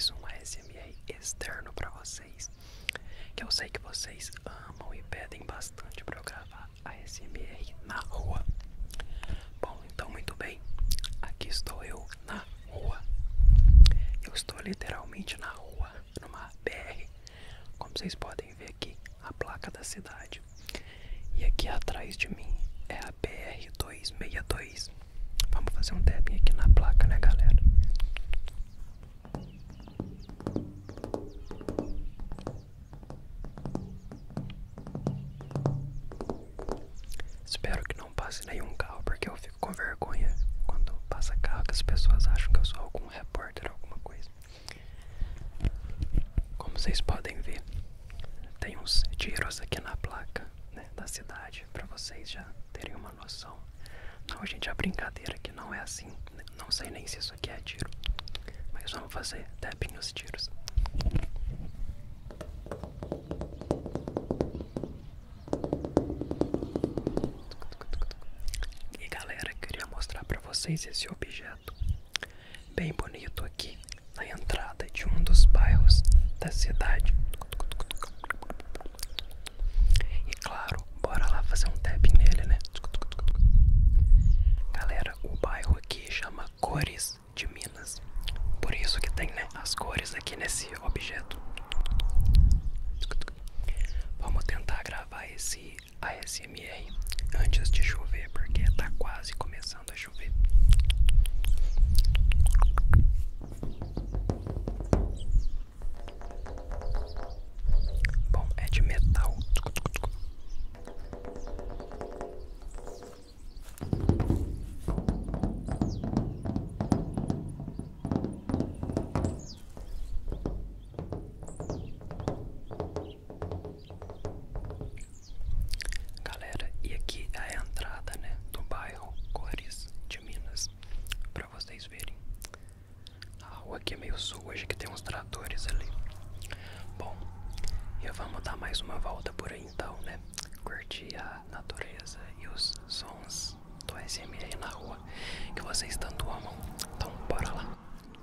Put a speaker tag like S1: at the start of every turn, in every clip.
S1: mais um ASMR externo pra vocês, que eu sei que vocês amam e pedem bastante pra eu gravar ASMR na rua. Bom, então muito bem, aqui estou eu na rua. Eu estou literalmente na rua, numa BR, como vocês podem ver aqui, a placa da cidade. E aqui atrás de mim é a BR-262. Vamos fazer um tapping aqui na placa, né, galera? Espero que não passe nenhum carro, porque eu fico com vergonha quando passa carro, que as pessoas acham que eu sou algum repórter, alguma coisa. Como vocês podem ver, tem uns tiros aqui na placa, né, da cidade, pra vocês já terem uma noção. Não, gente, a brincadeira aqui não é assim. Não sei nem se isso aqui é tiro, mas vamos fazer tapping nos tiros. E galera, queria mostrar pra vocês esse objeto bem bonito aqui na entrada de um dos bairros da cidade. E claro, bora lá fazer um tapping nele, né? Galera, o bairro aqui chama Cores de Minas. Por isso que tem, né, as cores aqui nesse objeto. Vamos tentar gravar esse ASMR antes de chover, porque tá quase começando a chover. Bom, é de metal. Galera, e aqui é a entrada, né, do bairro Cores de Minas, pra vocês verem. A rua aqui é meio suja, que tem uns tratores ali. Bom, e vamos dar mais uma volta por aí então, né? Curtir a natureza e os sons do ASMR na rua que vocês tanto amam. Então bora lá.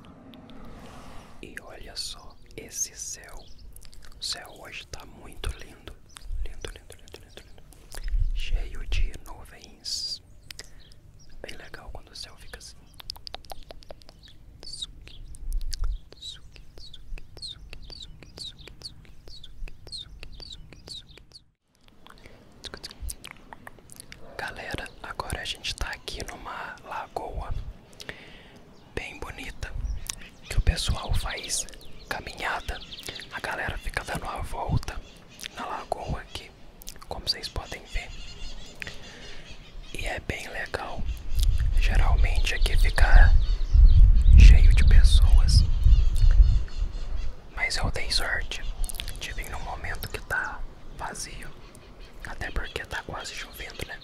S1: E olha só esse céu. O céu hoje tá muito lindo. Lindo, lindo, lindo, lindo, lindo. Cheio de nuvens. Bem legal quando o céu fica assim. Galera, agora a gente tá aqui numa lagoa bem bonita, que o pessoal faz caminhada. A galera fica dando uma volta na lagoa aqui, como vocês podem ver. E é bem legal. Geralmente aqui fica cheio de pessoas, mas eu dei sorte de vir num momento que tá vazio, até porque tá quase chovendo, né?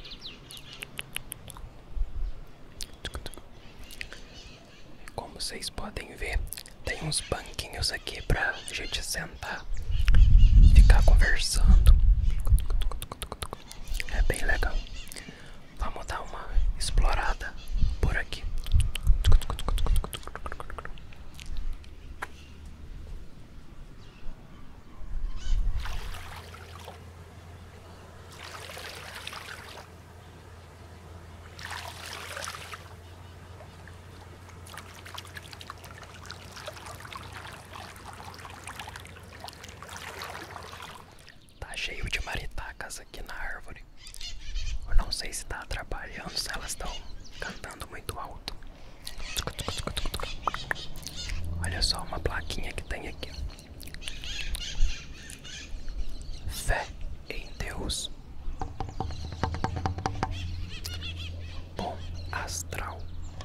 S1: Como vocês podem ver, tem uns banquinhos aqui pra gente sentar, ficar conversando. É bem legal. Vamos dar uma explorada por aqui. Tá cheio de maritacas aqui na árvore. Eu não sei se tá atrapalhando, se elas estão cantando muito alto. Olha só uma plaquinha que tem aqui. Fé em Deus. Bom astral.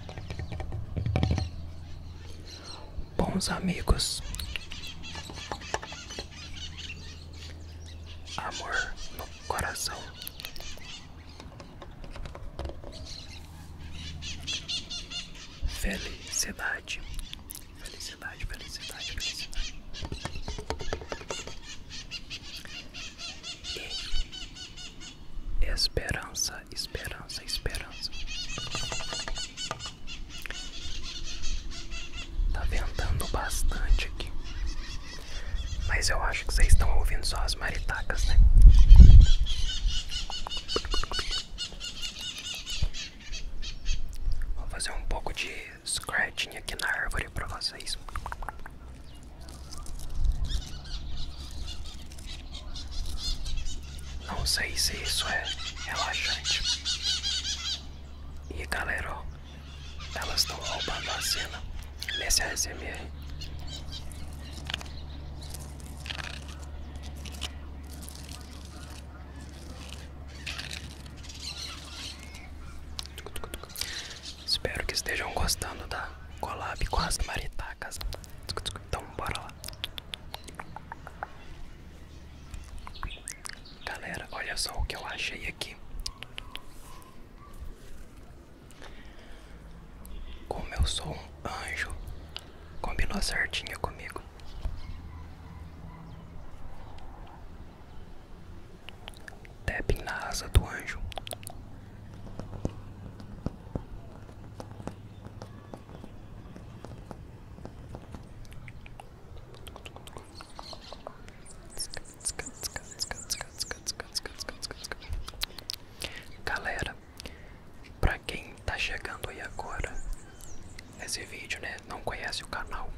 S1: Bons amigos. Amor no coração. Felicidade. Felicidade, felicidade, felicidade. E esperança, esperança, esperança. Tá ventando bastante aqui. Mas eu acho que vocês estão ouvindo só as maritacas, né? Vou fazer um pouco de scratching aqui na árvore pra vocês. Não sei se isso é relaxante. E galera, ó, elas estão roubando a cena nesse ASMR. Espero que estejam gostando da collab com as maritacas. Então bora lá. Galera, olha só o que eu achei aqui. Como eu sou um anjo, combinou certinho comigo. Tapping na asa do anjo. Galera, pra quem tá chegando aí agora nesse vídeo, né, não conhece o canal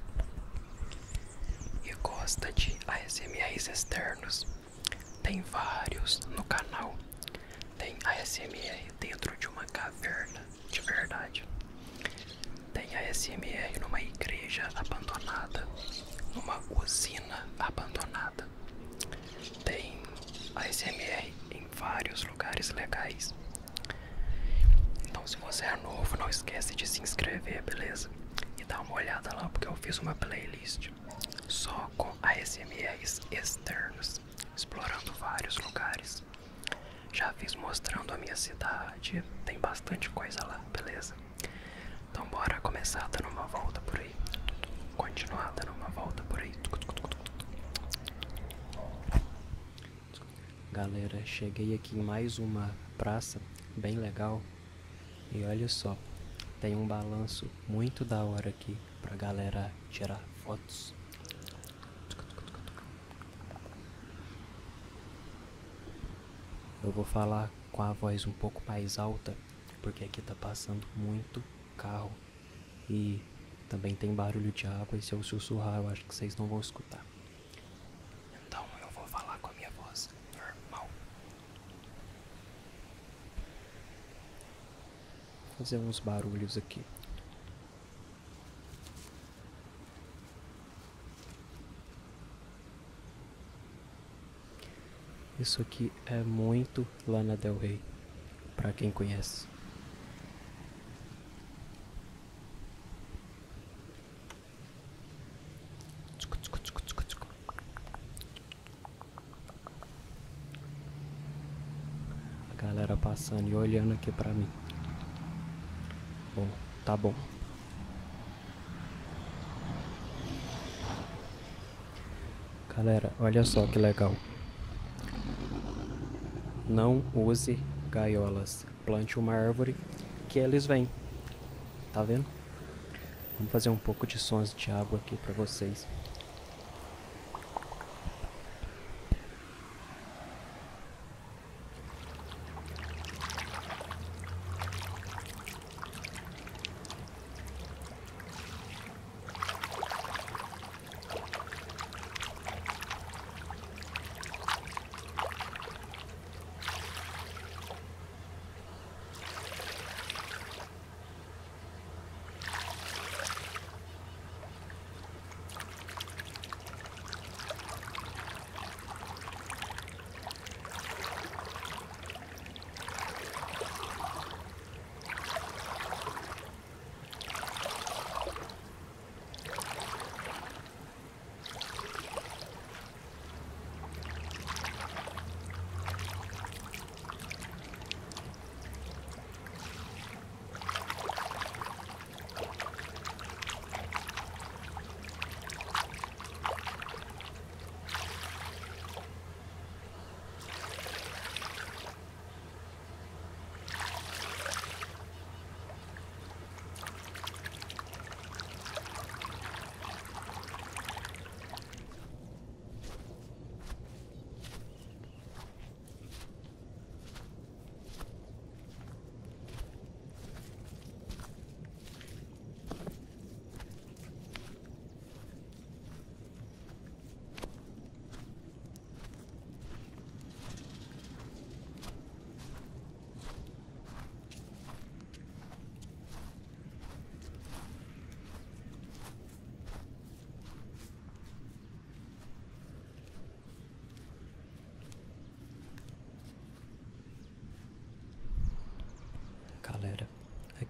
S1: e gosta de ASMRs externos, tem vários no canal. Tem ASMR dentro de uma caverna de verdade. Tem ASMR numa igreja abandonada, numa usina abandonada. Tem ASMR em vários lugares legais. Então, se você é novo, não esquece de se inscrever, beleza? E dá uma olhada lá, porque eu fiz uma playlist só com ASMRs externos, explorando vários lugares. Já fiz mostrando a minha cidade, tem bastante coisa lá, beleza? Então bora começar dando uma volta por aí. Continuar dando uma volta por aí. Galera, cheguei aqui em mais uma praça bem legal. E olha só, tem um balanço muito da hora aqui pra galera tirar fotos. Eu vou falar com a voz um pouco mais alta, porque aqui tá passando muito carro e também tem barulho de água, e se eu sussurrar eu acho que vocês não vão escutar. Então eu vou falar com a minha voz normal. Vou fazer uns barulhos aqui. Isso aqui é muito Lana Del Rey, pra quem conhece. A galera passando e olhando aqui pra mim. Bom, tá bom. Galera, olha só que legal. Não use gaiolas. Plante uma árvore que eles vêm. Tá vendo? Vamos fazer um pouco de sons de água aqui pra vocês.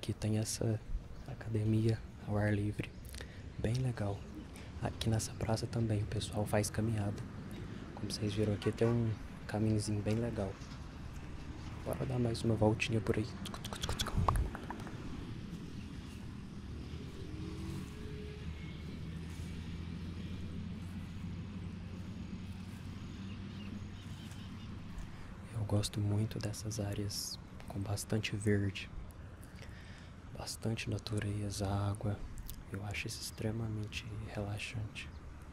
S1: aqui tem essa academia ao ar livre, bem legal. Aqui nessa praça também o pessoal faz caminhada. Como vocês viram aqui, tem um caminhozinho bem legal. Bora dar mais uma voltinha por aí. Eu gosto muito dessas áreas com bastante verde, bastante natureza, água. Eu acho isso extremamente relaxante.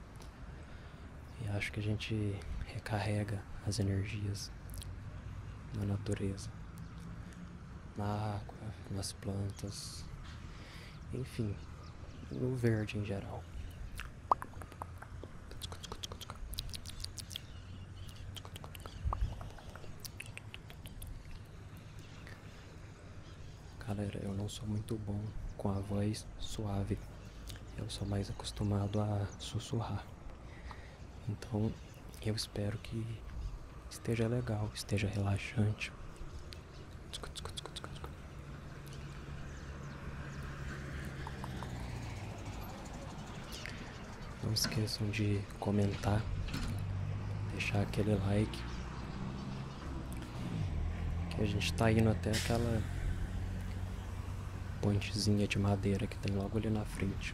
S1: E acho que a gente recarrega as energias na natureza, na água, nas plantas, enfim, no verde em geral. Galera, eu não sou muito bom com a voz suave. Eu sou mais acostumado a sussurrar. Então, eu espero que esteja legal, esteja relaxante. Não esqueçam de comentar, deixar aquele like, que a gente tá indo até aquela pontezinha de madeira que tem logo ali na frente.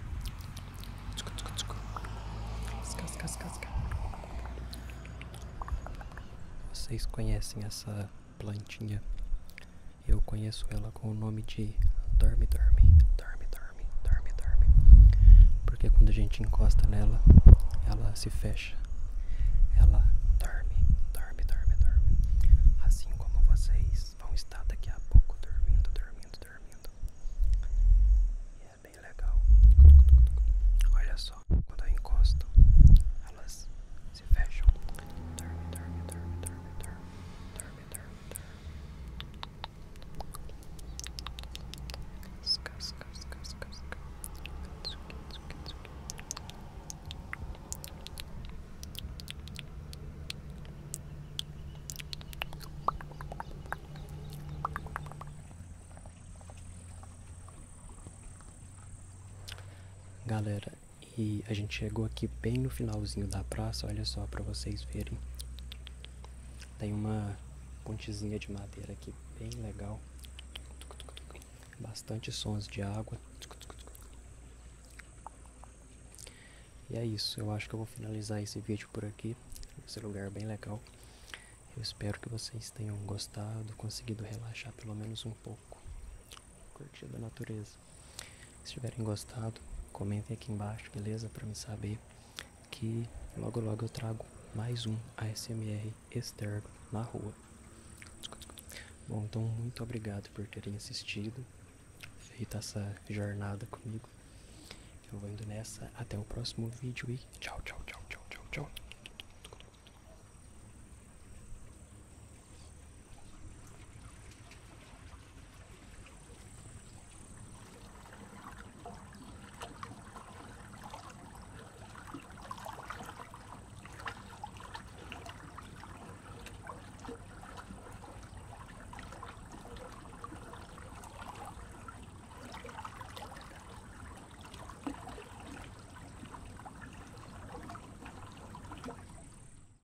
S1: Vocês conhecem essa plantinha? Eu conheço ela com o nome de dorme, dorme, dorme, dorme, dorme, dorme. Porque quando a gente encosta nela, ela se fecha. Ela dorme, dorme, dorme, dorme. Assim como vocês vão estar daqui a pouco dormindo, dormindo, dormindo. E é bem legal. Olha só, quando eu encosto, elas se fecham. Dorme, dorme, dorme, dorme, dorme, dorme, dorme, dorme. Galera, e a gente chegou aqui bem no finalzinho da praça, olha só pra vocês verem. Tem uma pontezinha de madeira aqui bem legal. Bastante sons de água. E é isso, eu acho que eu vou finalizar esse vídeo por aqui. Esse lugar é bem legal. Eu espero que vocês tenham gostado, conseguido relaxar pelo menos um pouco, curtir a natureza. Se tiverem gostado, comentem aqui embaixo, beleza? Pra me saber que logo logo eu trago mais um ASMR externo na rua. Bom, então muito obrigado por terem assistido, feito essa jornada comigo. Eu vou indo nessa, até o próximo vídeo e tchau, tchau, tchau, tchau, tchau, tchau.